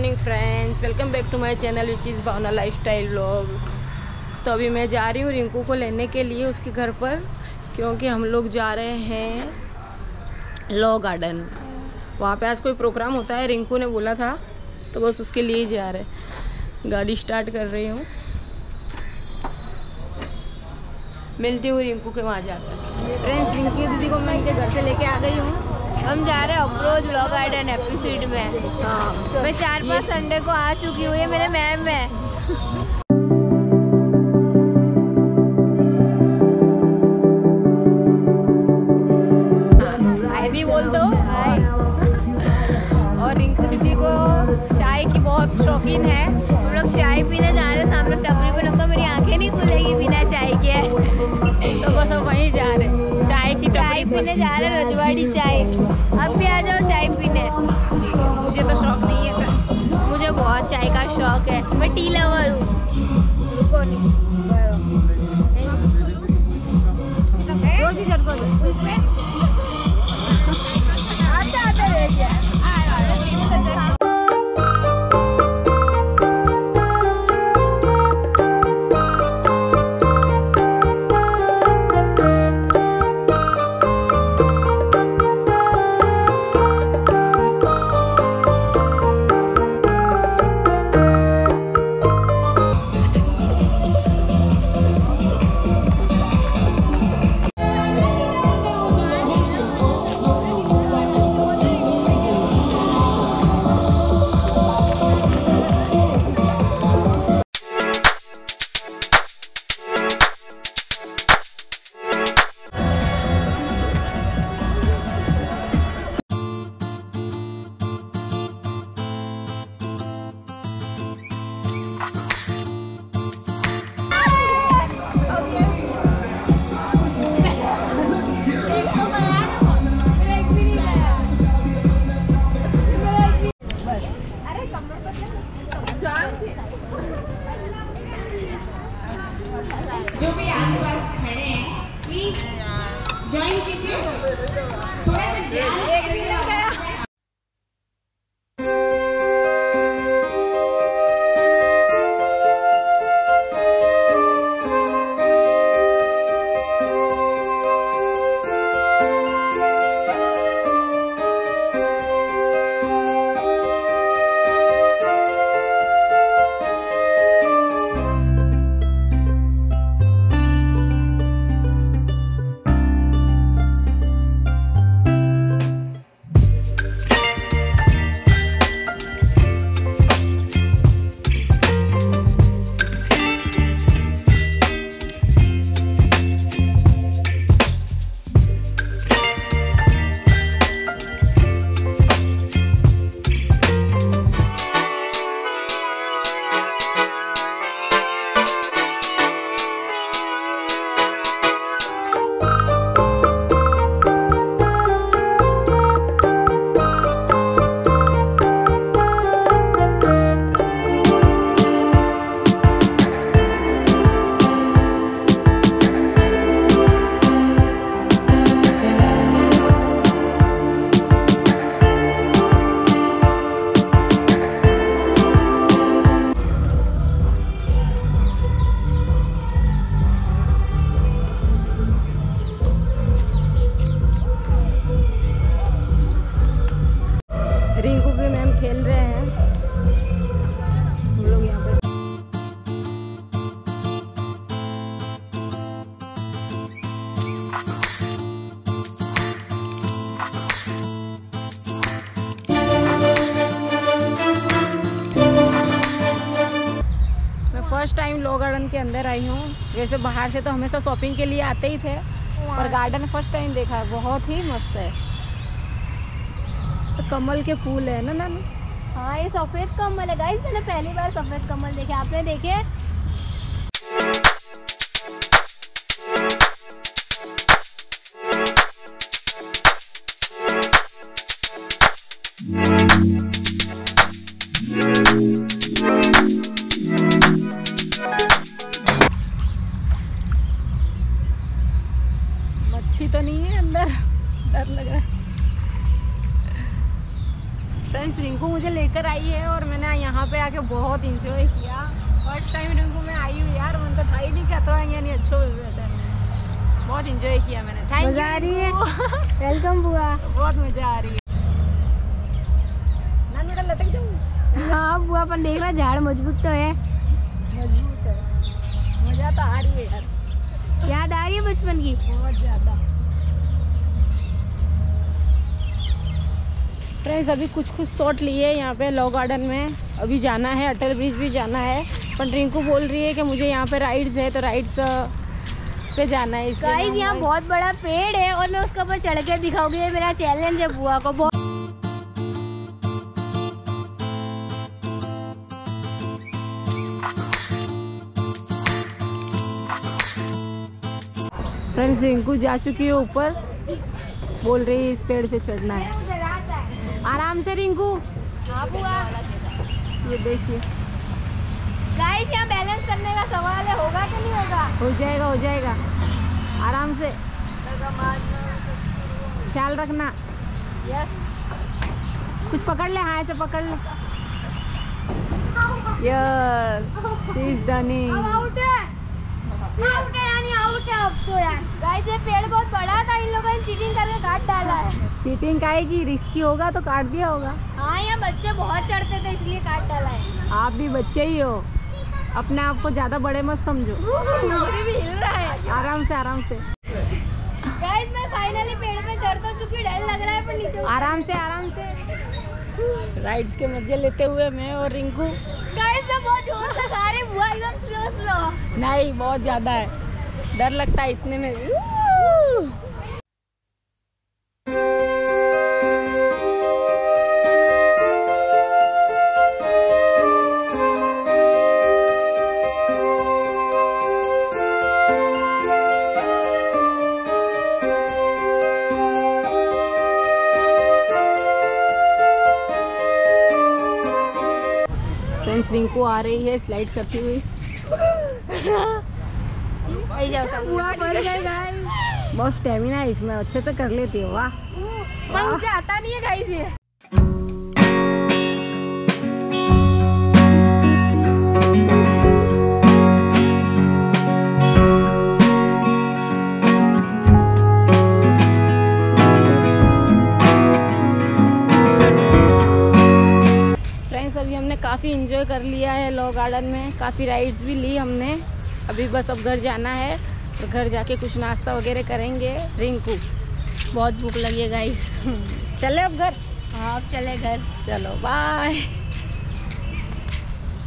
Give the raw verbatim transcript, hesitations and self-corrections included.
Morning friends, welcome back to my channel which is Bhavna lifestyle vlog. तो अभी मैं जा रही हूँ रिंकू को लेने के लिए उसके घर पर, क्योंकि हम लोग जा रहे हैं लॉ गार्डन। वहाँ पे आज कोई प्रोग्राम होता है, रिंकू ने बोला था, तो बस उसके लिए ही जा रहे हैं। गाड़ी स्टार्ट कर रही हूँ, मिलती हूँ रिंकू के वहाँ जाकर। फ्रेंड्स, रिंकू दीदी को मैं इनके घर से लेके आ गई हूँ। हम जा रहे हैं अप्रोच लॉ गार्डन एपिसोड में। हाँ, मैं चार पाँच संडे को आ चुकी हूँ, ये मेरे मैम है। हाय भी बोल दो। हाय। और रिंकू दीदी को चाय की बहुत शौकीन है। हम लोग चाय पीने जा रहे हैं, सामने टपरी पे। तो मेरी आंखें नहीं खुलेगी बिना चाय के। तो बस हम वहीं जा रहे हैं, चाय की चाय पीने जा रहे हैं, रजवाड़ी चाय। अब भी आ जाओ चाय पीने। मुझे तो शौक नहीं है सर। मुझे बहुत चाय का शौक है, मैं टी लवर हूँ। रुको नहीं, आते आते रह जाए। जो भी आसपास खड़े हैं प्लीज ज्वाइन कीजिए। थोड़ा सा ध्यान। रिंकू के मैम खेल रहे हैं, हम लोग यहाँ पर। मैं फर्स्ट टाइम लॉ गार्डन के अंदर आई हूँ। वैसे बाहर से तो हमेशा शॉपिंग के लिए आते ही थे, पर गार्डन फर्स्ट टाइम देखा है, बहुत ही मस्त है। तो कमल के फूल है ना नानू? हाँ, ये सफेद कमल है गाइस। मैंने पहली बार सफेद कमल देखे, आपने देखे? मच्छी तो नहीं है अंदर, डर लग रहा है। फ्रेंड्स रिंकू मुझे लेकर आई है और मैंने यहाँ पे आके बहुत इंजॉय किया। फर्स्ट टाइम रिंकू में आई हूँ यार, मन तो था ही नहीं क्या तो नहीं अच्छो बहुत इंजॉय किया मैंने। Thank you. मजा आ रही है। वेलकम बुआ। बहुत मजा आ रही है। ना मेरा लटक जाऊँ। हाँ बुआ पर देख रहा झाड़ मजबूत तो है। मजबूत है, मजा तो आ रही है यार। याद आ रही है बचपन की बहुत ज़्यादा। फ्रेंड्स अभी कुछ कुछ शॉट लिए यहाँ पे लॉ गार्डन में। अभी जाना है, अटल ब्रिज भी जाना है, पर रिंकू बोल रही है कि मुझे यहाँ पे राइड्स है तो राइड्स पे जाना है। गाइस यहाँ बहुत बड़ा पेड़ है और मैं उसके ऊपर चढ़ के दिखाऊंगी, ये मेरा चैलेंज है बुआ को। बहुत फ्रेंड्स रिंकू जा चुकी है ऊपर, बोल रही है इस पेड़ पे चढ़ना है। आराम से रिंकू। हाँ बुआ। ये देखिए गाइस यहाँ बैलेंस करने का सवाल है, होगा कि नहीं होगा? हो जाएगा हो जाएगा, आराम से, ख्याल रखना। यस। कुछ पकड़ ले, हाँ ऐसे पकड़ ले। Yes she is dunning. Out है, आउट है यानी आउट है अब तो यार। गाइस ये पेड़ बहुत बड़ा था, इन लोगों ने चीटिंग करके काट डाला है। चीटिंग काहे की, रिस्की होगा तो काट दिया होगा। हाँ यहाँ बच्चे बहुत चढ़ते थे इसलिए काट डाला है। आप भी बच्चे ही हो, अपने आप को ज्यादा बड़े मत समझो। अभी भी हिल रहा है। आराम से आराम से। गाइस मैं फाइनली पेड़ पे चढ़ता चुकी, डर लग रहा है पर नीचे। आराम से आराम से। राइड्स के मजे लेते हुए मैं और रिंकू। गाइस मैं बहुत जोर से गा रही, बुआ एकदम स्लो स्लो। नहीं बहुत ज्यादा है, डर लगता है इतने में। फ्रेंड्स रिंकू आ रही है स्लाइड करती हुई। बहुत स्टेमिना है इसमें, अच्छे से कर लेती हो। वाह पर मुझे आता नहीं है गाइस ये। अभी हमने काफ़ी इंजॉय कर लिया है लॉ गार्डन में, काफ़ी राइड्स भी ली हमने। अभी बस अब घर जाना है और घर जाके कुछ नाश्ता वगैरह करेंगे। रिंकू बहुत भूख लगी है गाइस। चले अब घर। हाँ अब चले घर। चलो बाय।